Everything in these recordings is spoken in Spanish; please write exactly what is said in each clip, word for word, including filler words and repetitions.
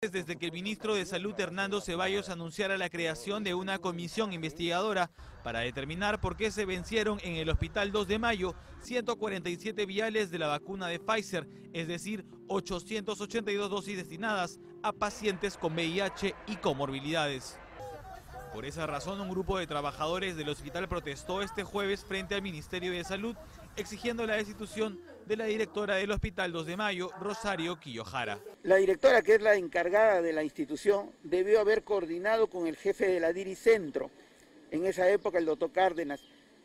Desde que el ministro de Salud, Hernando Ceballos, anunciara la creación de una comisión investigadora para determinar por qué se vencieron en el Hospital dos de Mayo ciento cuarenta y siete viales de la vacuna de Pfizer, es decir, ochocientas ochenta y dos dosis destinadas a pacientes con V I H y comorbilidades. Por esa razón, un grupo de trabajadores del hospital protestó este jueves frente al Ministerio de Salud, exigiendo la destitución de la directora del Hospital dos de Mayo, Rosario Quillojara. La directora, que es la encargada de la institución, debió haber coordinado con el jefe de la DIRI Centro, en esa época el doctor Cárdenas.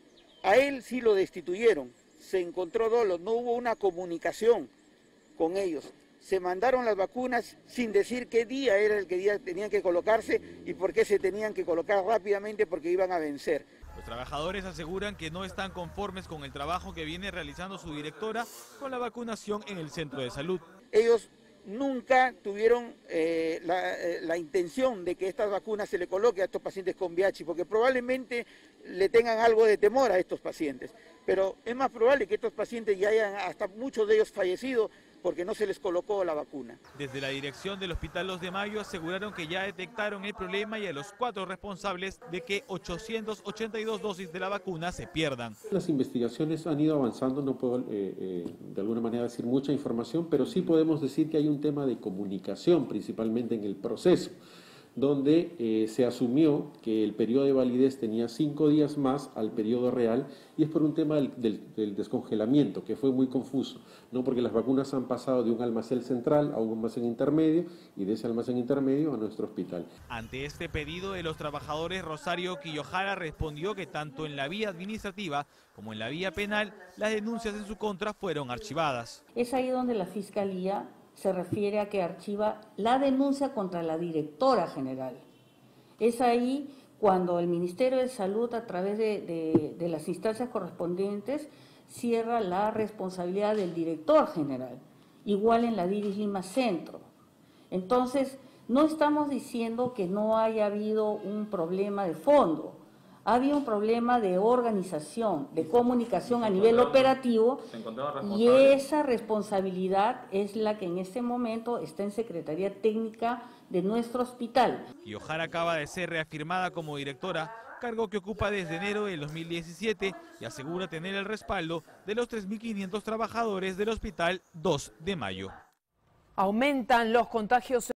A él sí lo destituyeron, se encontró dolo, no hubo una comunicación con ellos. Se mandaron las vacunas sin decir qué día era el que día tenían que colocarse y por qué se tenían que colocar rápidamente, porque iban a vencer. Los trabajadores aseguran que no están conformes con el trabajo que viene realizando su directora con la vacunación en el centro de salud. Ellos nunca tuvieron eh, la, eh, la intención de que estas vacunas se le coloque a estos pacientes con V I H, porque probablemente le tengan algo de temor a estos pacientes. Pero es más probable que estos pacientes ya hayan, hasta muchos de ellos, fallecido porque no se les colocó la vacuna. Desde la dirección del Hospital dos de Mayo aseguraron que ya detectaron el problema y a los cuatro responsables de que ochocientas ochenta y dos dosis de la vacuna se pierdan. Las investigaciones han ido avanzando, no puedo eh, eh, de alguna manera decir mucha información, pero sí podemos decir que hay un tema de comunicación, principalmente en el proceso, donde eh, se asumió que el periodo de validez tenía cinco días más al periodo real, y es por un tema del, del, del descongelamiento, que fue muy confuso, ¿no? Porque las vacunas han pasado de un almacén central a un almacén intermedio, y de ese almacén intermedio a nuestro hospital. Ante este pedido de los trabajadores, Rosario Quillojara respondió que tanto en la vía administrativa como en la vía penal, las denuncias en su contra fueron archivadas. Es ahí donde la Fiscalía se refiere a que archiva la denuncia contra la directora general. Es ahí cuando el Ministerio de Salud, a través de, de, de las instancias correspondientes, cierra la responsabilidad del director general, igual en la DIRI Lima Centro. Entonces, no estamos diciendo que no haya habido un problema de fondo. Ha habido un problema de organización, de comunicación a nivel operativo, y esa responsabilidad es la que en este momento está en Secretaría Técnica de nuestro hospital. Quillojara acaba de ser reafirmada como directora, cargo que ocupa desde enero del dos mil diecisiete, y asegura tener el respaldo de los tres mil quinientos trabajadores del Hospital dos de Mayo. Aumentan los contagios